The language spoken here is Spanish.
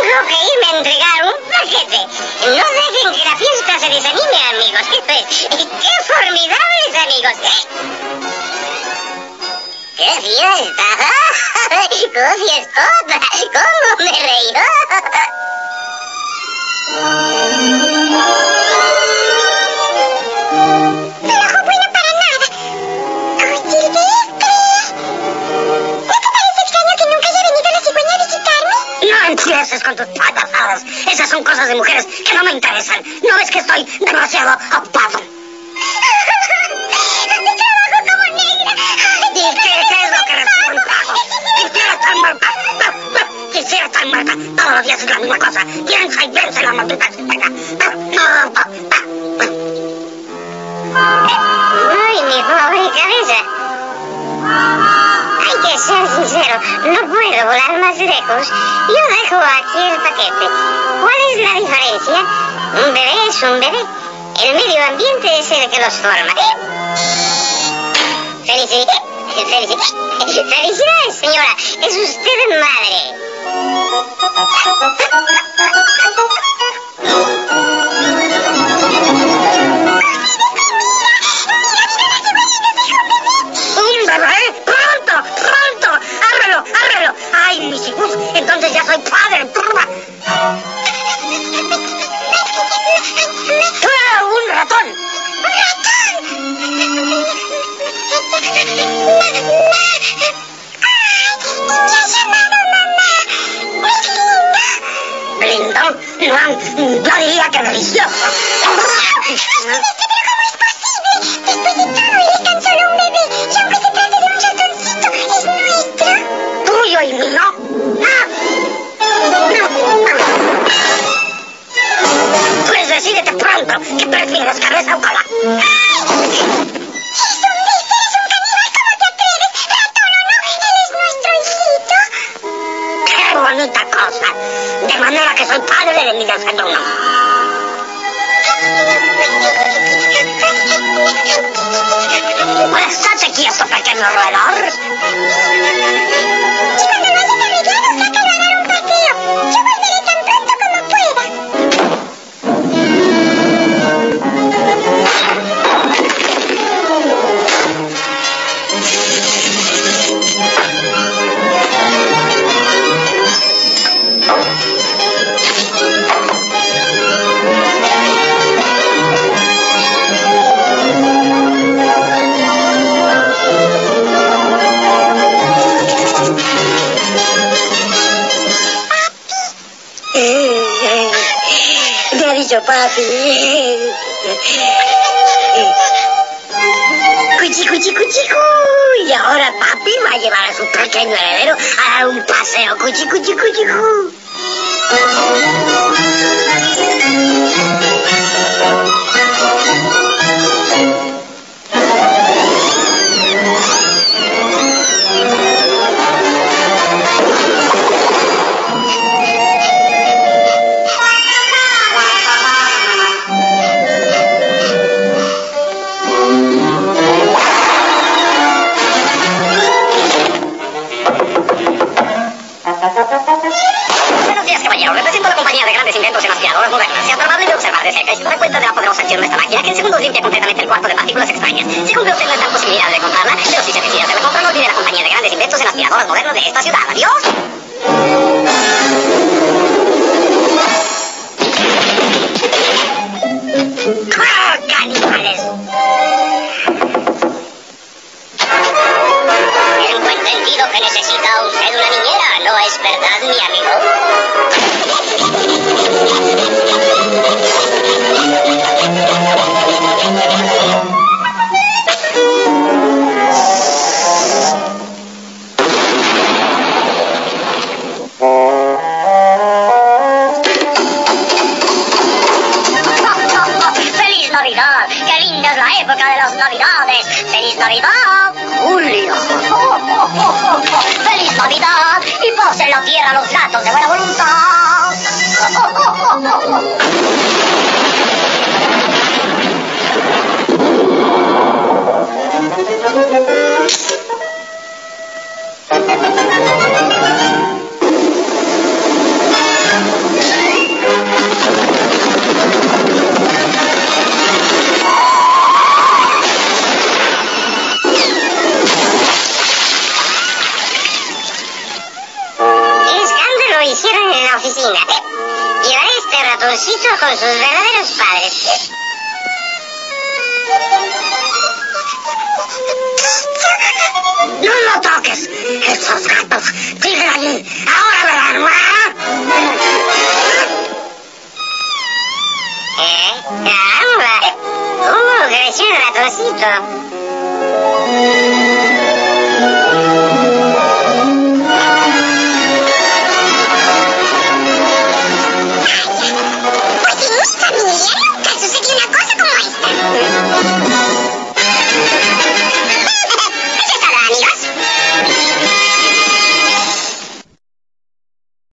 tengo que irme a entregar un paquete. No dejen que la fiesta se desanime, amigos. ¡Qué formidables, amigos! ¡Qué fiesta! ¡Qué fiestota! ¡Cómo me reí! Pero no bueno para nada. ¡Ay, Silvestre! ¿No te parece extraño que nunca haya venido la cigüeña a visitarme? No empieces con tus patadas. Esas son cosas de mujeres que no me interesan. ¿No ves que estoy demasiado ocupado? ¡Trabajo como negra! ¿Y qué es lo que recibo en pago? Quisiera estar muerta. Quisiera estar muerta. Todos los días es la misma cosa. Piensa y vence la maldita cigüeña. ¡Ay, mi pobre cabeza! Hay que ser sincero, no puedo volar más lejos. Yo dejo aquí el paquete. ¿Cuál es la diferencia? Un bebé es un bebé. El medio ambiente es el que los forma. ¡Felicidades, señora! ¡Es usted madre! ¡Un bebé! ¡Pronto! ¡Pronto! ¡Ábrelo! ¡Ábrelo! ¡Ay, mis hijos! Entonces ya soy padre. ¡Un ratón! ¿Lindo? Yo diría que delicioso. ¿Pero cómo es posible? Después de todo, eres tan solo un bebé. Y aunque se trate de un ratoncito, es nuestro. ¿Tuyo y mío? Pues decídete pronto. ¿Qué prefieres, cabeza o cola? ¡Eres un caníbal! ¿Cómo te atreves? ¿Ratón o no? Él es nuestro hijito. ¡Qué bonita cosa! De manera que soy padre de mi desayuno. Pues estate quieto, pequeño roedor. Y cuando lo hayas arreglado, sácalo a dar un paseo. Yo volveré tan pronto como pueda. ¿Qué ha dicho papi? Cuchi, cuchi, cuchi, y ahora papi va a llevar a su pequeño heredero a dar un paseo. Cuchi, cuchi, cuchi, Buenos días, caballero. Represento a la compañía de grandes inventos en aspiradoras modernas. Sea tan amable de observar de cerca y se da cuenta de la poderosa acción de esta máquina que en segundos limpia completamente el cuarto de partículas extrañas. Si cumple usted no está en posibilidad de comprarla, pero si se decide hacer la compra, no olvide la compañía de grandes inventos en aspiradoras modernas de esta ciudad. ¡Adiós! ¡Ah, caníbales! Tengo entendido que necesita usted una niñera, ¿no es verdad, mi amigo? ¡Feliz Navidad! ¡Qué linda es la época de las Navidades! ¡Feliz Navidad! ¡Julio! ¡Feliz Navidad! ¡Y pose en la tierra los gatos de buena voluntad! hicieron en la oficina. Llevaré este ratoncito con sus verdaderos padres. ¡No lo toques! ¡Esos gatos siguen allí! ¡Ahora verán! ¡Caramba! ¿Cómo creció el ratoncito? Pues en mi familia nunca sucedió una cosa como esta.